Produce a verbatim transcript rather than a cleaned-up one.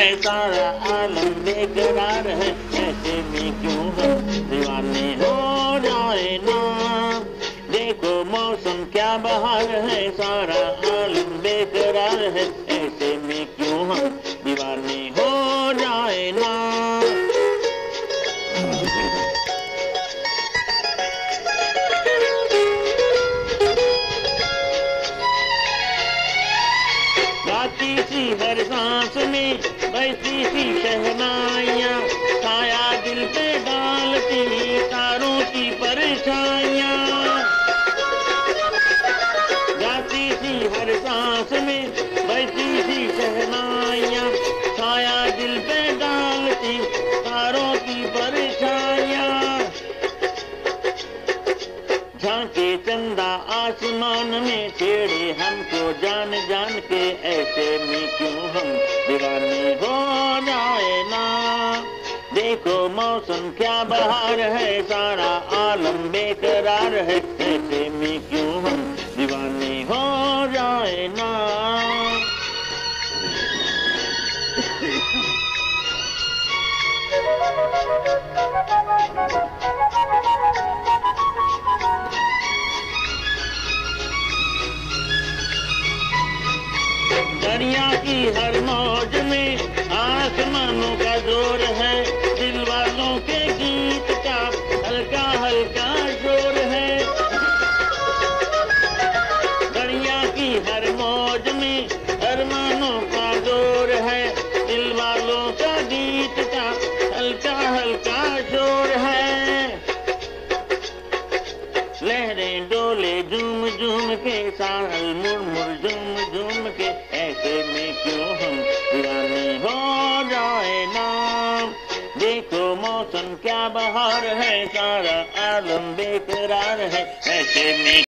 है, सारा आलम बेकरार है, ऐसे में क्यों हम दीवाने हो जाए ना। देखो मौसम क्या बहार है, सारा आलम बेकरार है, ऐसे में क्यों हम दीवाने हो जाए ना। गाती सी हर सांस में बहती सी शहनाइयाँ, साया दिल पे डालती तारों की परछाइयाँ। गाती सी हर सांस में बहती सी शहनाइयाँ, साया दिल पे डालती तारों की परछाइयाँ। झांके चंदा आसमान में छेड़े हमको जान जान के, ऐसे में क्यों हम दीवाने हो जाए ना। देखो मौसम क्या बहार है, सारा आलम बेकरार है, ऐसे में क्यों हम दीवाने हो जाए ना। दरिया की हर मौज में आसमानों का जोर है, दिल वालों के गीत का हल्का हल्का शोर है। दरिया की हर मौज में अरमानों का जोर है, दिल वालों का गीत का हल्का हल्का शोर है। लहरें डोले झूम झूम के, साहल मुड़ मुड़ झूम झूम के, ऐसे में क्यों हम दीवाने हो जाए ना। देखो मौसम क्या बहार है, सारा आलम बेकरार है, ऐसे में